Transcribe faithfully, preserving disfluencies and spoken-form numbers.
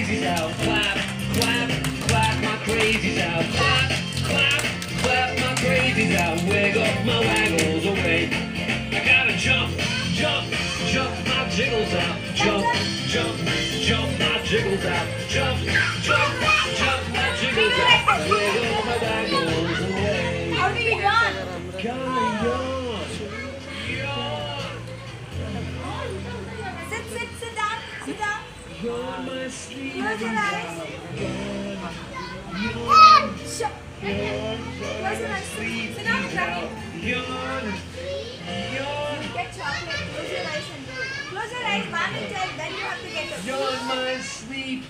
crazies out. Clap, clap, clap my crazies out. Clap, clap, clap my crazies out. Wiggle my waggles away. I gotta jump, jump, jump my jiggles out. Jump, jump, jump my jiggles out. Jump, jump, jump my jiggles out. Wiggle my waggles away. How do you yawn? Gotta yawn. Sit, sit, sit down, sit down. Yawn my sleep. Close your eyes. Yawn, Shut. Close your eyes. Sit down, Ibrahim. yawn, yawn, Get chocolate. Close your eyes and do it. Close your eyes, man and tell. Then you have to get the yawn my sleep.